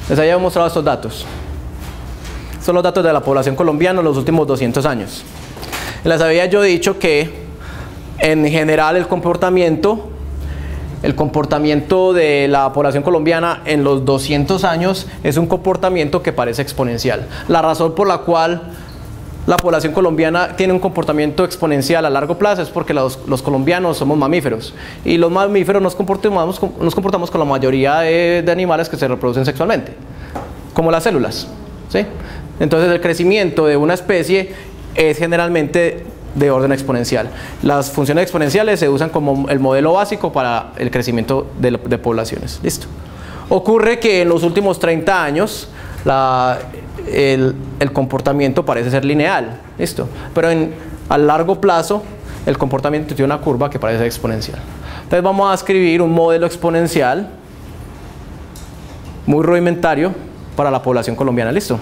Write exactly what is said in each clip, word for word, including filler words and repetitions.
Les había mostrado estos datos. Son los datos de la población colombiana en los últimos doscientos años. Les había yo dicho que en general el comportamiento, el comportamiento de la población colombiana en los doscientos años es un comportamiento que parece exponencial. La razón por la cual la población colombiana tiene un comportamiento exponencial a largo plazo es porque los, los colombianos somos mamíferos y los mamíferos nos comportamos, nos comportamos con la mayoría de, de animales que se reproducen sexualmente, como las células, ¿sí? Entonces el crecimiento de una especie es generalmente de orden exponencial. Las funciones exponenciales se usan como el modelo básico para el crecimiento de, de poblaciones. Listo. Ocurre que en los últimos treinta años la, el, el comportamiento parece ser lineal. Listo. Pero en, a largo plazo el comportamiento tiene una curva que parece exponencial. Entonces vamos a escribir un modelo exponencial muy rudimentario para la población colombiana. ¿Listo?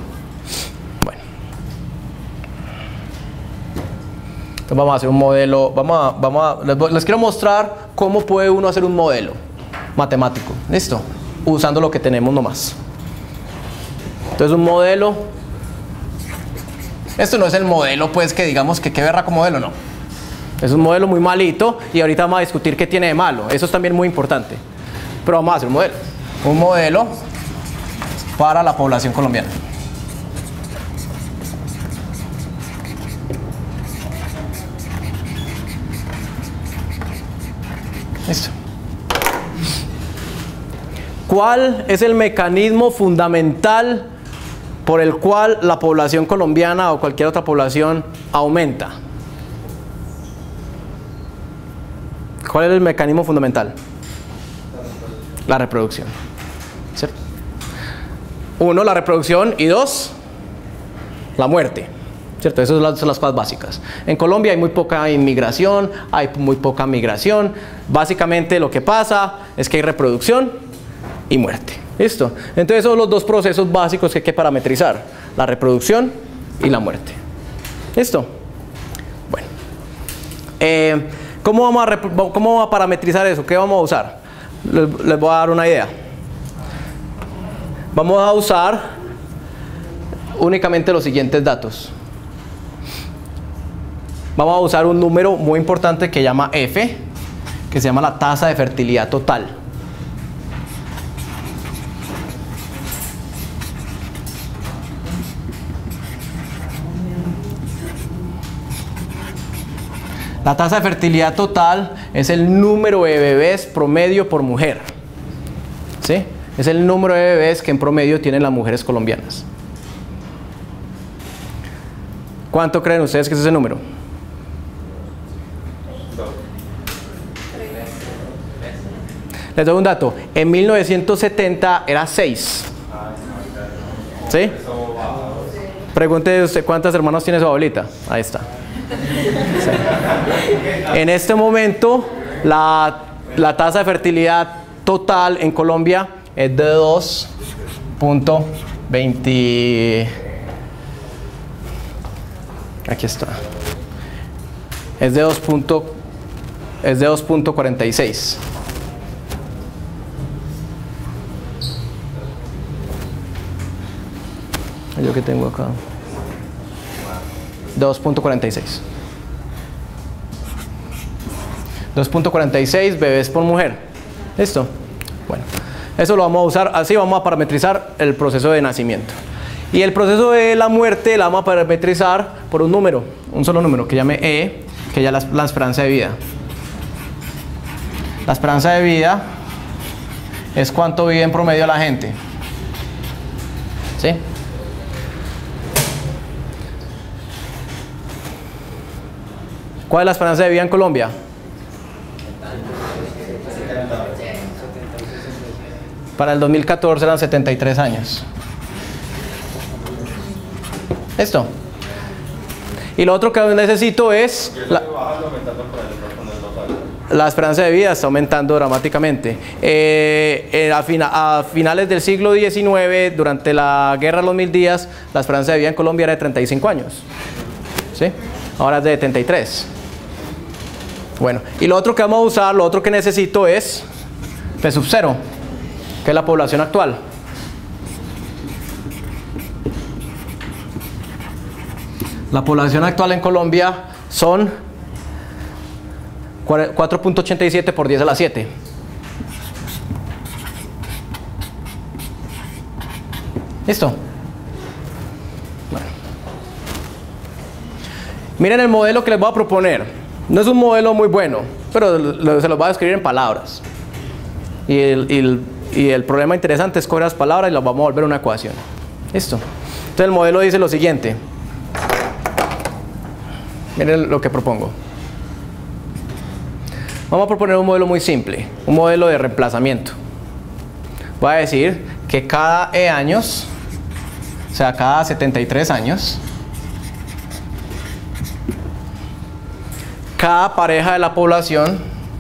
Entonces vamos a hacer un modelo, vamos a, vamos a, les, les quiero mostrar cómo puede uno hacer un modelo matemático, ¿listo? Usando lo que tenemos nomás. Entonces un modelo, esto no es el modelo pues que digamos que qué berraco modelo, no. Es un modelo muy malito y ahorita vamos a discutir qué tiene de malo, eso es también muy importante. Pero vamos a hacer un modelo, un modelo para la población colombiana. Listo. ¿Cuál es el mecanismo fundamental por el cual la población colombiana o cualquier otra población aumenta? ¿Cuál es el mecanismo fundamental? La reproducción. ¿Cierto? Uno, la reproducción, y dos, la muerte. ¿Cierto? Esas son las, son las cosas básicas. En Colombia hay muy poca inmigración, hay muy poca migración. Básicamente lo que pasa es que hay reproducción y muerte. ¿Listo? Entonces son los dos procesos básicos que hay que parametrizar. La reproducción y la muerte. ¿Listo? Bueno. Eh, ¿cómo, vamos a ¿Cómo vamos a parametrizar eso? ¿Qué vamos a usar? Les, les voy a dar una idea. Vamos a usar únicamente los siguientes datos. Vamos a usar un número muy importante que llama F, que se llama la tasa de fertilidad total. La tasa de fertilidad total es el número de bebés promedio por mujer. ¿Sí? Es el número de bebés que en promedio tienen las mujeres colombianas. ¿Cuánto creen ustedes que es ese número? Les doy un dato. En mil novecientos setenta era seis. ¿Sí? Pregunte usted cuántas hermanos tiene su abuelita. Ahí está. Sí. En este momento la, la tasa de fertilidad total en Colombia es de dos punto veinte. Aquí está. Es de dos punto cuarenta y seis. Yo que tengo acá. dos punto cuarenta y seis. dos punto cuarenta y seis bebés por mujer. ¿Listo? Bueno, eso lo vamos a usar, así vamos a parametrizar el proceso de nacimiento. Y el proceso de la muerte la vamos a parametrizar por un número, un solo número que llame E, que ya es la, la esperanza de vida. La esperanza de vida es cuánto vive en promedio la gente. ¿Sí? ¿Cuál es la esperanza de vida en Colombia? Para el dos mil catorce eran setenta y tres años. ¿Esto? Y lo otro que necesito es... La, la esperanza de vida está aumentando dramáticamente. Eh, eh, a, fina, a finales del siglo diecinueve, durante la guerra de los mil días, la esperanza de vida en Colombia era de treinta y cinco años. ¿Sí? Ahora es de setenta y tres. Bueno, y lo otro que vamos a usar, lo otro que necesito es P sub cero, que es la población actual. La población actual en Colombia son cuatro punto ochenta y siete por diez a la siete. ¿Listo? Bueno. Miren el modelo que les voy a proponer. No es un modelo muy bueno, pero lo, se los voy a describir en palabras. Y el, y, el, y el problema interesante es coger las palabras y las vamos a volver una ecuación. ¿Listo? Entonces el modelo dice lo siguiente. Miren lo que propongo. Vamos a proponer un modelo muy simple, un modelo de reemplazamiento. Voy a decir que cada E años, o sea, cada setenta y tres años, cada pareja de la población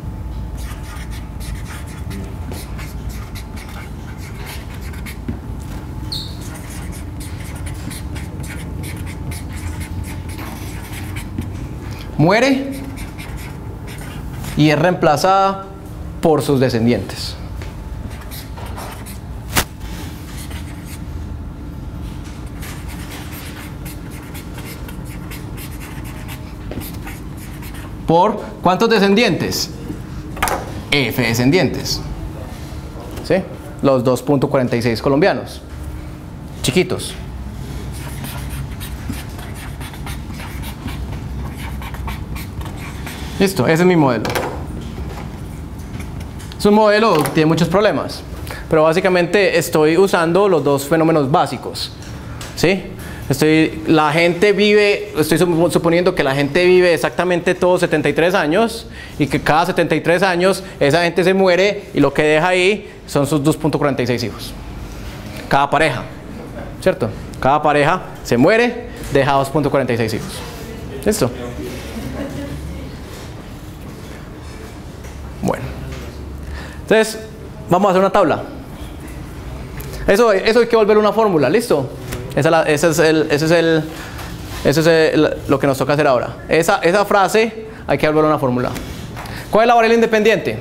muere y es reemplazada por sus descendientes. ¿Por cuántos descendientes? F descendientes. ¿Sí? Los dos punto cuarenta y seis colombianos. Chiquitos. Listo, ese es mi modelo. Es un modelo que tiene muchos problemas, pero básicamente estoy usando los dos fenómenos básicos. ¿Sí? Estoy, la gente vive, estoy suponiendo que la gente vive exactamente todos setenta y tres años y que cada setenta y tres años esa gente se muere y lo que deja ahí son sus dos punto cuarenta y seis hijos. Cada pareja, ¿cierto? Cada pareja se muere, deja dos punto cuarenta y seis hijos. ¿Listo? Bueno. Entonces, vamos a hacer una tabla. Eso, eso hay que volver una fórmula, ¿listo? Esa, la, ese es, el, ese es, el, ese es el, lo que nos toca hacer ahora. Esa, esa frase hay que volver una fórmula. ¿Cuál es la variable independiente?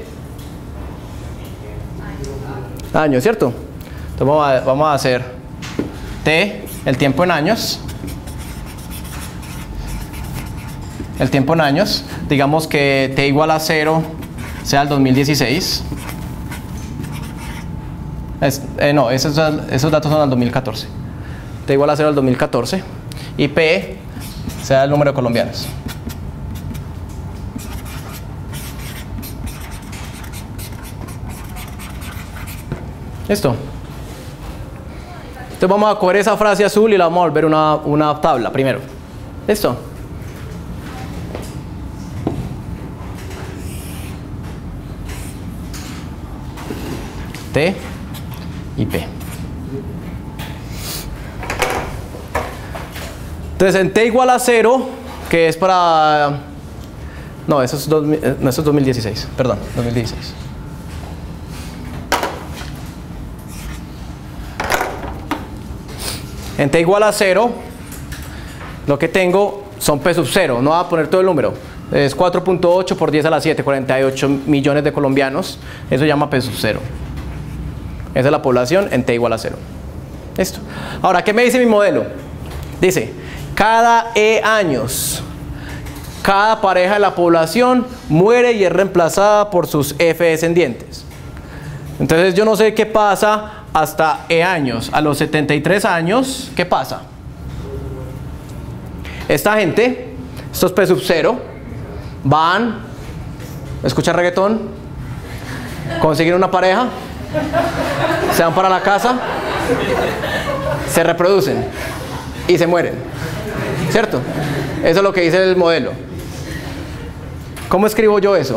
Años, ¿cierto? Entonces vamos a, vamos a hacer T, el tiempo en años. El tiempo en años. Digamos que T igual a cero sea el dos mil dieciséis. Es, eh, no, esos, esos datos son del dos mil catorce. T igual a cero al dos mil catorce y P sea el número de colombianos. ¿Listo? Entonces vamos a coger esa frase azul y la vamos a volver una, una tabla primero. ¿Listo? T y P. Entonces en T igual a cero, que es para... No, eso es, dos, no, eso es dos mil dieciséis, perdón, dos mil dieciséis. En T igual a cero, lo que tengo son P sub cero, no voy a poner todo el número. Es cuatro punto ocho por diez a la siete, cuarenta y ocho millones de colombianos, eso se llama P sub cero. Esa es la población en T igual a cero. Listo. Ahora, ¿qué me dice mi modelo? Dice... Cada E años, cada pareja de la población muere y es reemplazada por sus F descendientes. Entonces yo no sé qué pasa hasta E años. A los setenta y tres años, ¿qué pasa? Esta gente, estos P sub cero, van, escuchan reggaetón, consiguen una pareja, se van para la casa, se reproducen y se mueren. ¿Cierto? Eso es lo que dice el modelo. ¿Cómo escribo yo eso?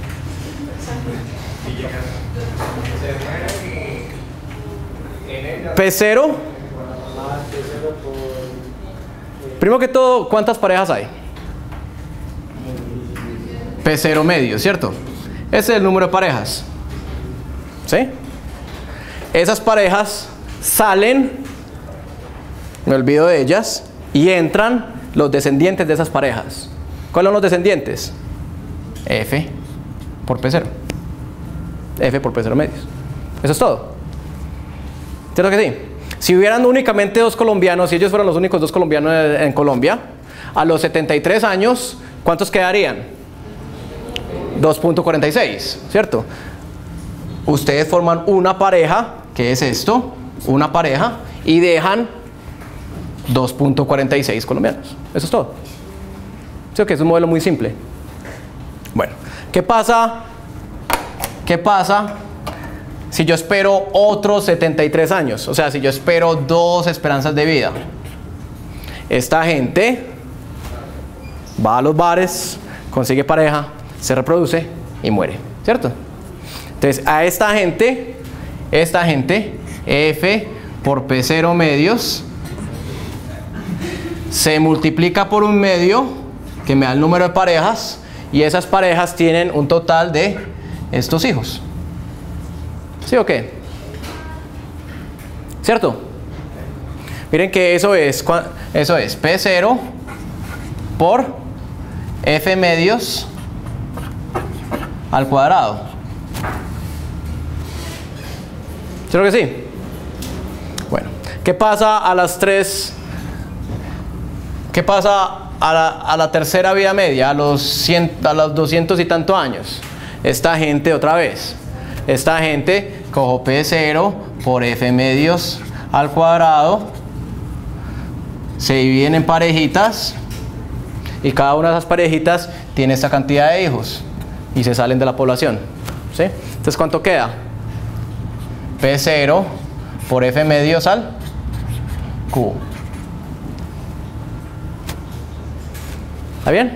P cero. Primero que todo, ¿cuántas parejas hay? P cero medio, ¿cierto? Ese es el número de parejas. ¿Sí? Esas parejas salen, me olvido de ellas, y entran los descendientes de esas parejas. ¿Cuáles son los descendientes? F por P cero. F por P cero medios. Eso es todo. ¿Cierto que sí? Si hubieran únicamente dos colombianos, si ellos fueran los únicos dos colombianos en Colombia, A los setenta y tres años, ¿cuántos quedarían? dos punto cuarenta y seis, ¿cierto? Ustedes forman una pareja, que es esto, una pareja, y dejan dos punto cuarenta y seis colombianos. Eso es todo. ¿Sí o qué? Es un modelo muy simple. Bueno, ¿qué pasa? ¿Qué pasa si yo espero otros setenta y tres años? O sea, si yo espero dos esperanzas de vida. Esta gente va a los bares, consigue pareja, se reproduce y muere, ¿cierto? Entonces, a esta gente, esta gente, F por P cero medios, se multiplica por un medio, que me da el número de parejas, y esas parejas tienen un total de estos hijos. ¿Sí o qué? ¿Cierto? Miren que eso es, eso es P cero por F medios al cuadrado. ¿Creo que sí? Bueno, ¿qué pasa a las tres? ¿Qué pasa a la, a la tercera vida media, a los, cien, a los doscientos y tantos años? Esta gente otra vez. Esta gente, cojo P cero por F medios al cuadrado, se dividen en parejitas y cada una de esas parejitas tiene esta cantidad de hijos y se salen de la población. ¿Sí? Entonces, ¿cuánto queda? P cero por F medios al cubo. ¿Está bien?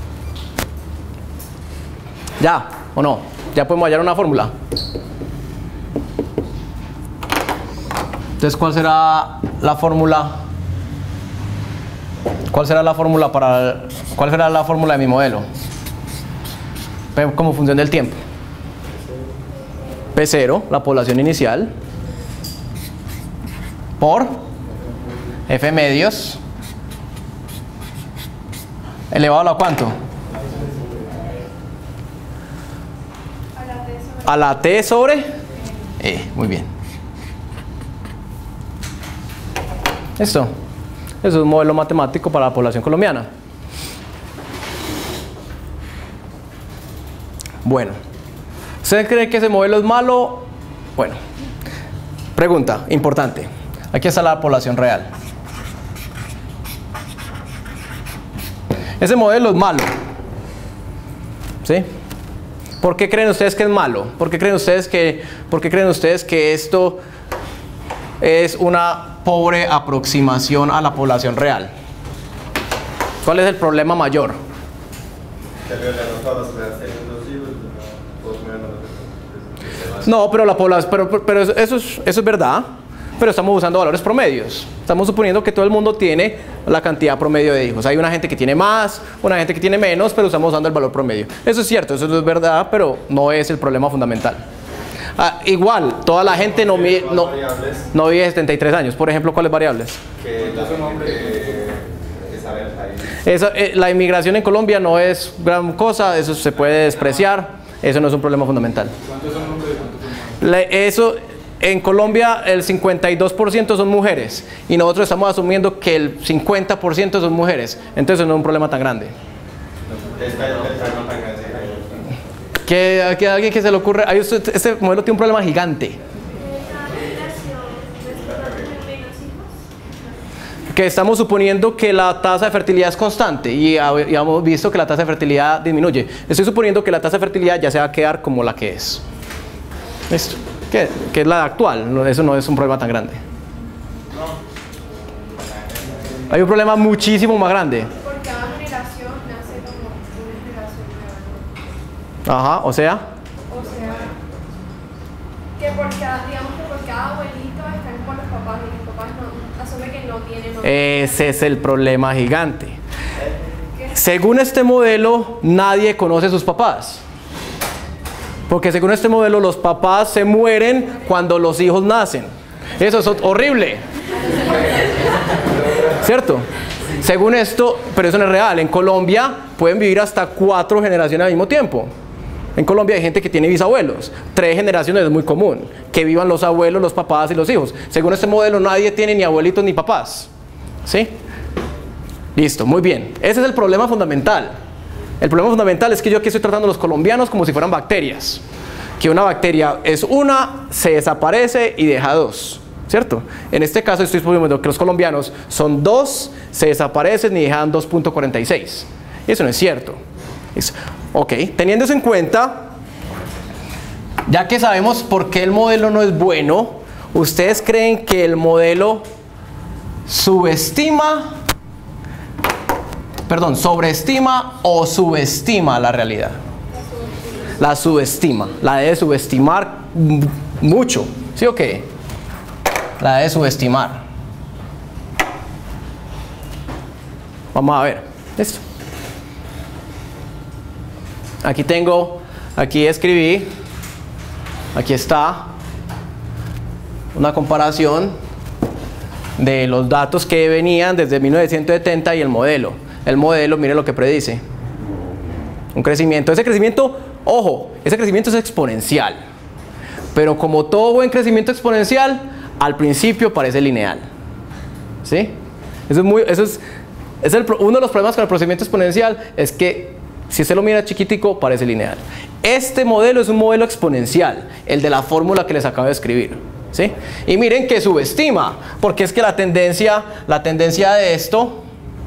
¿Ya o no? Ya podemos hallar una fórmula. Entonces, ¿cuál será la fórmula? ¿Cuál será la fórmula para cuál será la fórmula de mi modelo? Como función del tiempo. P cero, la población inicial, por F medios elevado a ¿cuánto? A la T sobre E. Muy bien. Esto. Eso es un modelo matemático para la población colombiana. Bueno. ¿Usted cree que ese modelo es malo? Bueno. Pregunta importante. Aquí está la población real. Ese modelo es malo. ¿Sí? ¿Por qué creen ustedes que es malo? ¿Por qué creen ustedes que, por qué creen ustedes que esto es una pobre aproximación a la población real? ¿Cuál es el problema mayor? No, pero la población, pero, pero eso, es, eso es verdad. Pero estamos usando valores promedios. Estamos suponiendo que todo el mundo tiene la cantidad promedio de hijos. Hay una gente que tiene más, una gente que tiene menos, pero estamos usando el valor promedio. Eso es cierto, eso es verdad, pero no es el problema fundamental. Ah, igual, toda la gente no, no, no vive setenta y tres años. Por ejemplo, ¿cuáles variables? Que la, que, que sabe el país. Eso, eh, la inmigración en Colombia no es gran cosa, eso se puede despreciar, eso no es un problema fundamental. ¿Cuántos son hombres y cuántos son mujeres? Eso... En Colombia el cincuenta y dos por ciento son mujeres y nosotros estamos asumiendo que el cincuenta por ciento son mujeres. Entonces no es un problema tan grande. Que, que a alguien que se le ocurre, este modelo tiene un problema gigante. Que estamos suponiendo que la tasa de fertilidad es constante y hemos visto que la tasa de fertilidad disminuye. Estoy suponiendo que la tasa de fertilidad ya se va a quedar como la que es. Listo. Que, que es la actual, no, eso no es un problema tan grande. Hay un problema muchísimo más grande. Por cada generación nace como una generación nueva. Ajá, o sea. O sea, que por cada, digamos que por cada abuelito están con los papás y los papás no, asume que no tienen mamá. Ese es el problema gigante. Según este modelo, nadie conoce a sus papás. Porque según este modelo, los papás se mueren cuando los hijos nacen. Eso es horrible. ¿Cierto? Según esto, pero eso no es real. En Colombia pueden vivir hasta cuatro generaciones al mismo tiempo. En Colombia hay gente que tiene bisabuelos. Tres generaciones es muy común. Que vivan los abuelos, los papás y los hijos. Según este modelo, nadie tiene ni abuelitos ni papás. ¿Sí? Listo, muy bien. Ese es el problema fundamental. El problema fundamental es que yo aquí estoy tratando a los colombianos como si fueran bacterias. Que una bacteria es una, se desaparece y deja dos, ¿cierto? En este caso estoy suponiendo que los colombianos son dos, se desaparecen y dejan dos punto cuarenta y seis. Eso no es cierto. Es, ok, teniendo eso en cuenta, ya que sabemos por qué el modelo no es bueno, ¿ustedes creen que el modelo subestima, perdón, sobreestima o subestima la realidad? La subestima, la debe subestimar mucho, ¿sí o qué? La debe subestimar. Vamos a ver, listo. Aquí tengo, aquí escribí, aquí está una comparación de los datos que venían desde mil novecientos setenta y el modelo. El modelo, mire lo que predice. Un crecimiento, ese crecimiento, ojo, ese crecimiento es exponencial. Pero como todo buen crecimiento exponencial, al principio parece lineal. ¿Sí? Eso es muy, eso es, es el, uno de los problemas con el procedimiento exponencial es que si usted lo mira chiquitico, parece lineal. Este modelo es un modelo exponencial, el de la fórmula que les acabo de escribir. ¿Sí? Y miren que subestima, porque es que la tendencia, la tendencia de esto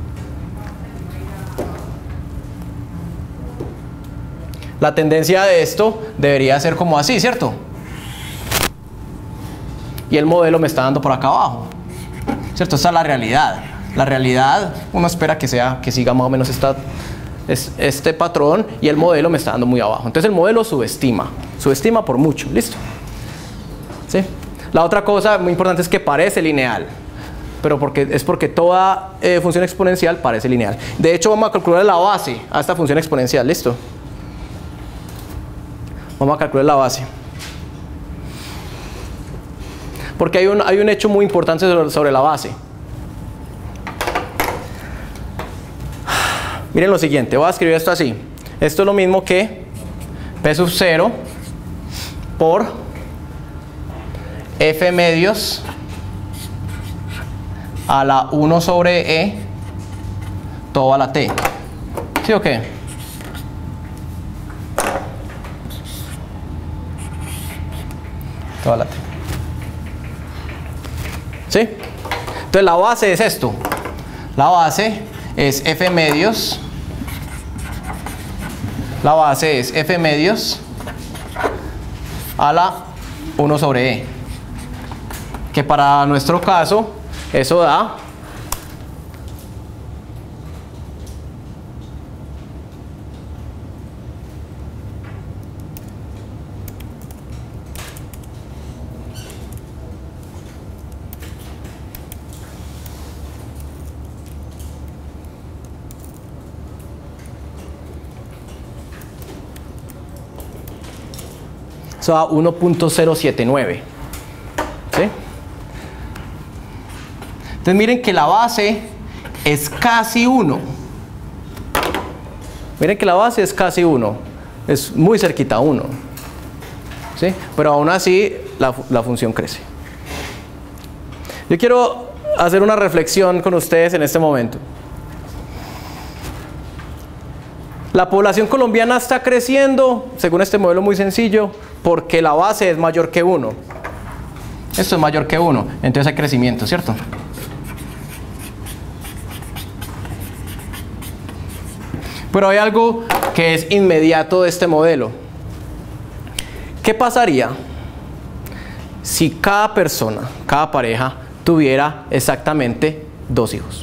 La tendencia de esto debería ser como así, ¿cierto? Y el modelo me está dando por acá abajo, ¿cierto? Esta es la realidad. La realidad, uno espera que sea, que siga más o menos esta, es, este patrón, y el modelo me está dando muy abajo. Entonces el modelo subestima, subestima por mucho, ¿listo? ¿Sí? La otra cosa muy importante es que parece lineal, pero porque, es porque toda eh, función exponencial parece lineal. De hecho, vamos a calcular la base a esta función exponencial, ¿listo? Vamos a calcular la base. Porque hay un, hay un hecho muy importante sobre, sobre la base. Miren lo siguiente, voy a escribir esto así. Esto es lo mismo que P sub cero por F medios a la uno sobre E todo a la T. ¿Sí o qué? Todo a la T. ¿Sí? Entonces la base es esto. La base es F medios. La base es F medios a la uno sobre E. Que para nuestro caso, eso da eso da uno punto cero siete nueve. ¿Sí? Entonces miren que la base es casi uno. Miren que la base es casi uno. Es muy cerquita a uno. ¿Sí? Pero aún así la, la función crece. Yo quiero hacer una reflexión con ustedes en este momento. La población colombiana está creciendo, según este modelo muy sencillo, porque la base es mayor que uno. Esto es mayor que uno, entonces hay crecimiento, ¿cierto? Pero hay algo que es inmediato de este modelo. ¿Qué pasaría si cada persona, cada pareja, tuviera exactamente dos hijos?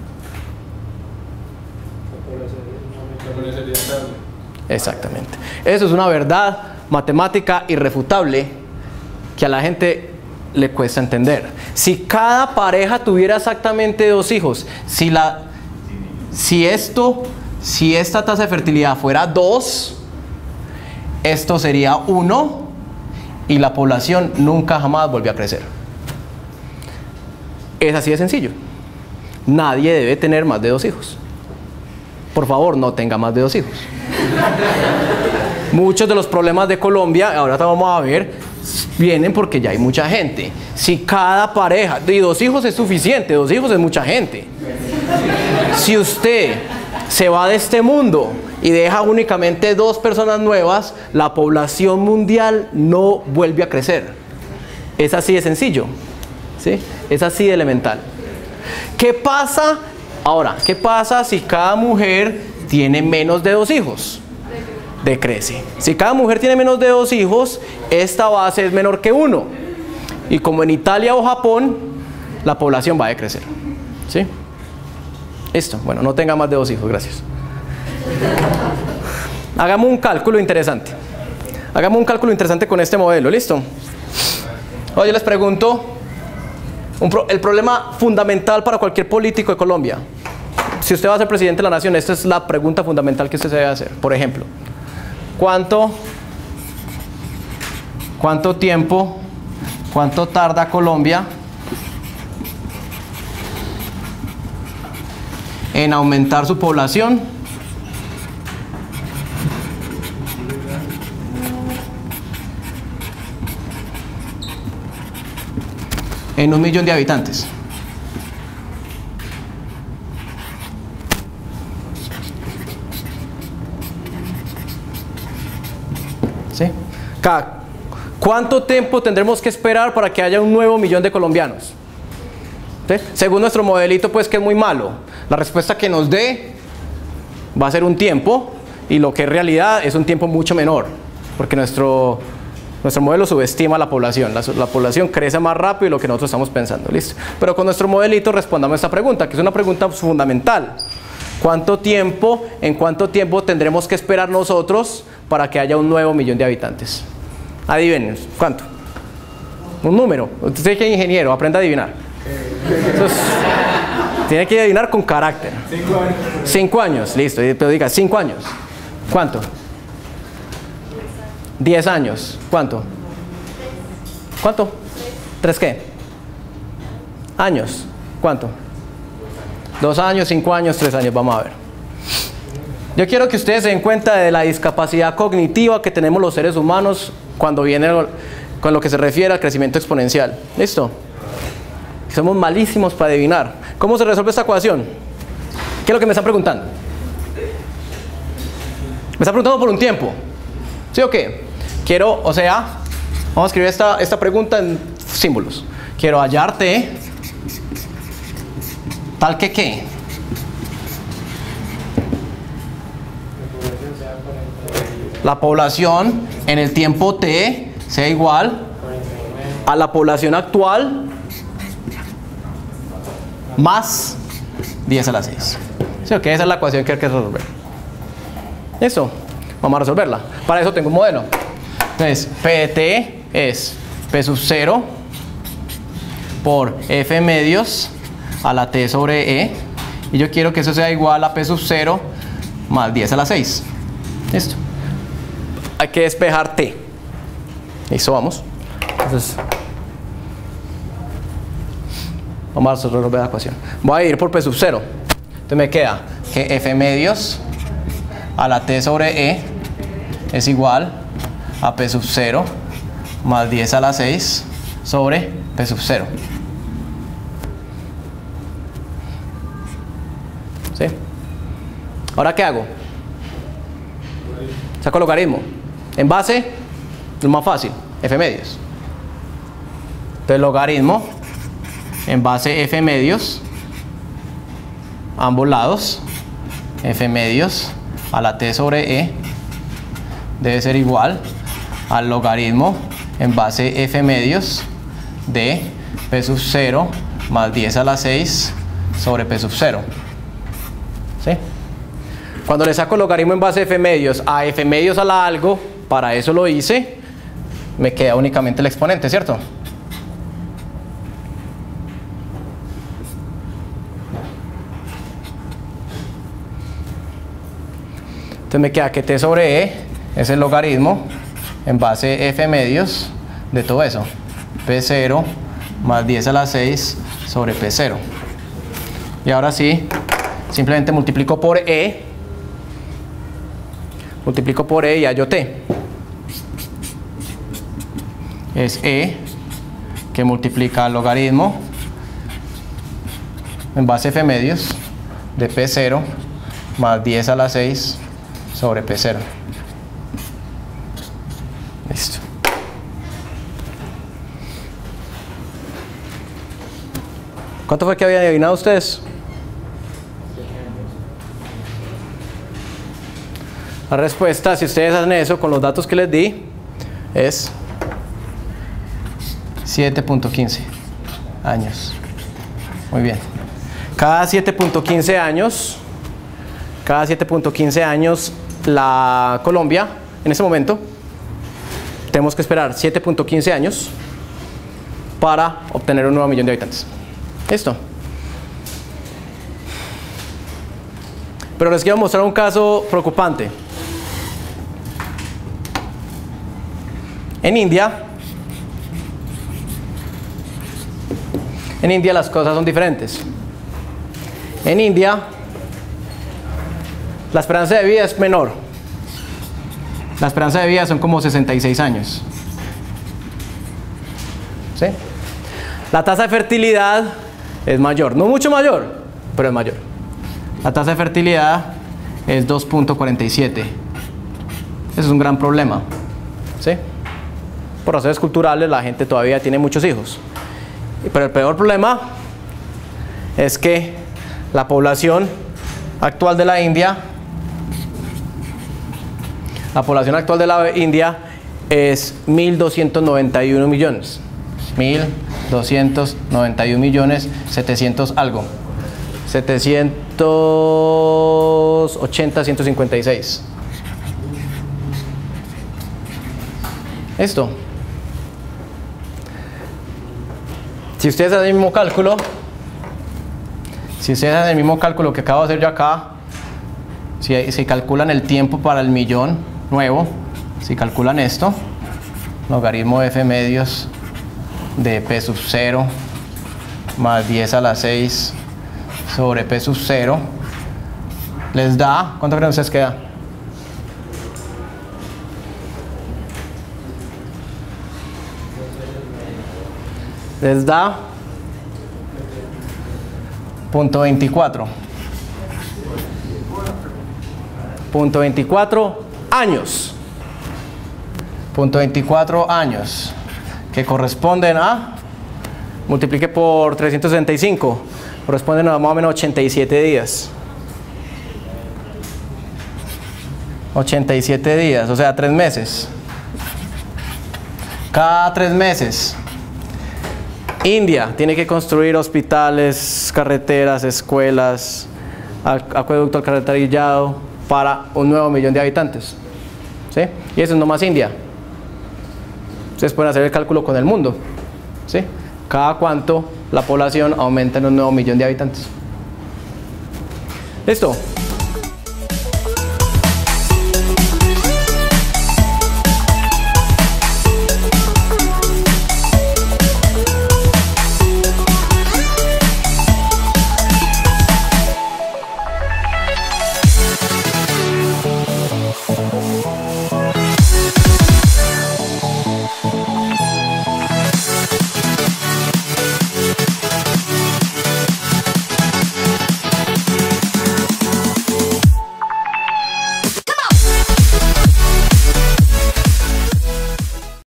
Exactamente. Eso es una verdad matemática irrefutable que a la gente le cuesta entender. Si cada pareja tuviera exactamente dos hijos, si, la, si, esto, si esta tasa de fertilidad fuera dos, esto sería uno y la población nunca jamás volvió a crecer. Es así de sencillo. Nadie debe tener más de dos hijos. Por favor, no tenga más de dos hijos. Muchos de los problemas de Colombia, ahora vamos a ver, vienen porque ya hay mucha gente. Si cada pareja, y dos hijos es suficiente, dos hijos es mucha gente. Si usted se va de este mundo y deja únicamente dos personas nuevas, la población mundial no vuelve a crecer. Es así de sencillo, ¿sí? Es así de elemental. ¿Qué pasa? Ahora, ¿qué pasa si cada mujer tiene menos de dos hijos? Decrece. Si cada mujer tiene menos de dos hijos, esta base es menor que uno. Y como en Italia o Japón, la población va a decrecer, ¿sí? Esto, bueno, no tenga más de dos hijos, gracias. Hagamos un cálculo interesante. Hagamos un cálculo interesante con este modelo, ¿listo? Oye, les pregunto, un pro, el problema fundamental para cualquier político de Colombia. Si usted va a ser presidente de la nación, esta es la pregunta fundamental que usted se debe hacer. Por ejemplo, ¿cuánto, cuánto tiempo, cuánto tarda Colombia en aumentar su población en un millón de habitantes? ¿Sí? ¿Cuánto tiempo tendremos que esperar para que haya un nuevo millón de colombianos? ¿Sí? Según nuestro modelito, pues, que es muy malo. La respuesta que nos dé va a ser un tiempo, y lo que es realidad es un tiempo mucho menor, porque nuestro, nuestro modelo subestima a la población. La, la población crece más rápido de lo que nosotros estamos pensando. ¿Listo? Pero con nuestro modelito respondamos esta pregunta, que es una pregunta fundamental. ¿Cuánto tiempo, en cuánto tiempo tendremos que esperar nosotros para que haya un nuevo millón de habitantes? Adivinen, ¿cuánto? Un número. Usted que es ingeniero, aprenda a adivinar. Entonces, tiene que adivinar con carácter. Cinco años. Cinco años, listo. Pero diga, cinco años. ¿Cuánto? Diez años. ¿Cuánto? ¿Cuánto? ¿Tres qué? Años. ¿Cuánto? Dos años, cinco años, tres años. Vamos a ver. Yo quiero que ustedes se den cuenta de la discapacidad cognitiva que tenemos los seres humanos cuando viene con lo que se refiere al crecimiento exponencial. ¿Listo? Somos malísimos para adivinar. ¿Cómo se resuelve esta ecuación? ¿Qué es lo que me están preguntando? Me están preguntando por un tiempo. ¿Sí o qué? Quiero, o sea, vamos a escribir esta, esta pregunta en símbolos. Quiero hallar T, tal que qué. La población en el tiempo T sea igual a la población actual más diez a la seis. ¿Sí o qué? Esa es la ecuación que hay que resolver. Eso, vamos a resolverla. Para eso tengo un modelo. Entonces, P de T es P sub cero por F medios a la T sobre E. Y yo quiero que eso sea igual a P sub cero más diez a la seis. Listo. Hay que despejar T. Listo, vamos. Entonces, vamos a resolver la ecuación. Voy a ir por P sub cero. Entonces me queda que F medios a la T sobre E es igual a P sub cero más diez a la seis sobre P sub cero. ¿Sí? ¿Ahora qué hago? Saco el logaritmo. En base, lo más fácil, F medios. Entonces logaritmo en base F medios, ambos lados, F medios a la T sobre E debe ser igual al logaritmo en base F medios de P sub cero más diez a la seis sobre P sub cero. ¿Sí? Cuando le saco el logaritmo en base F medios a F medios a la algo, para eso lo hice, me queda únicamente el exponente, ¿cierto? Entonces me queda que T sobre E es el logaritmo en base F medios de todo eso. P cero más diez a la seis sobre P cero. Y ahora sí, simplemente multiplico por E. Multiplico por E y hallo T. Es E que multiplica el logaritmo en base F medios de P cero más diez a la seis sobre P cero. Listo. ¿Cuánto fue que habían adivinado ustedes? La respuesta, si ustedes hacen eso con los datos que les di, es siete punto quince años. Muy bien. Cada siete punto quince años, cada siete punto quince años, la Colombia, en ese momento, tenemos que esperar siete punto quince años para obtener un nuevo millón de habitantes. Listo. Pero les quiero mostrar un caso preocupante. En India, en India las cosas son diferentes. En India, la esperanza de vida es menor. La esperanza de vida son como sesenta y seis años. ¿Sí? La tasa de fertilidad es mayor, no mucho mayor, pero es mayor. La tasa de fertilidad es dos punto cuarenta y siete. Eso es un gran problema. ¿Sí? Por razones culturales la gente todavía tiene muchos hijos. Pero el peor problema es que la población actual de la India, la población actual de la India es mil doscientos noventa y uno millones. mil doscientos noventa y uno millones setecientos algo. setecientos ochenta, ciento cincuenta y seis. Esto. Si ustedes hacen el mismo cálculo, si ustedes hacen el mismo cálculo que acabo de hacer yo acá, si, si calculan el tiempo para el millón nuevo, si calculan esto, logaritmo de F medios de P sub cero más diez a la seis sobre P sub cero, les da, ¿cuánto creen ustedes que da? Les da punto veinticuatro. Punto veinticuatro años. Punto veinticuatro años. Que corresponden a, multiplique por trescientos sesenta y cinco, corresponden a más o menos ochenta y siete días. ochenta y siete días, o sea, tres meses. Cada tres meses. India tiene que construir hospitales, carreteras, escuelas, acueducto, alcantarillado para un nuevo millón de habitantes. ¿Sí? Y eso es nomás India. Ustedes pueden hacer el cálculo con el mundo. ¿Sí? Cada cuánto la población aumenta en un nuevo millón de habitantes. ¿Listo?